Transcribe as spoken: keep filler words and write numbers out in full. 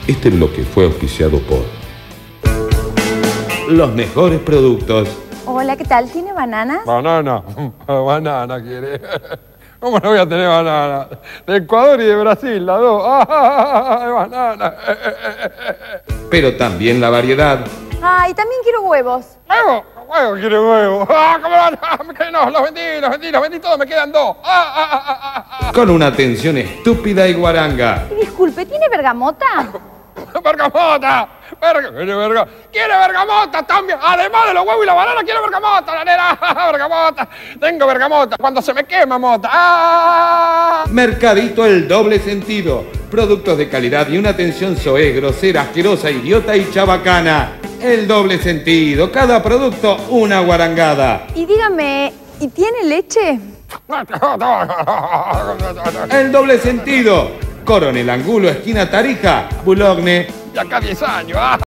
Este bloque fue auspiciado por los mejores productos. Hola, ¿qué tal? ¿Tiene bananas? Banana. Banana quiere. ¿Cómo no voy a tener banana? De Ecuador y de Brasil, las dos. ¡Ah, banana! Pero también la variedad. Ay, también quiero huevos. ¡Huevo! ¡Huevo quiere huevo! ¡Ah, cómo no! Que no, los vendí, los vendí, los vendí todos, me quedan dos. ¡Ah, ah, ah, ah, ah! Con una atención estúpida y guaranga. Y disculpe, ¿tiene bergamota? ¡Bergamota! Verga, ¿Quiere verga? ¿Quiere bergamota también? Además de los huevos y la banana, quiero bergamota, la nena. ¡Bergamota! Tengo bergamota cuando se me quema mota. ¡Ah! Mercadito El Doble Sentido. Productos de calidad y una atención soez, grosera, asquerosa, idiota y chabacana. El Doble Sentido. Cada producto una guarangada. Y dígame, ¿y tiene leche? El Doble Sentido. Coronel Angulo, esquina Tarija, Boulogne. Y acá diez años. ¡Ah!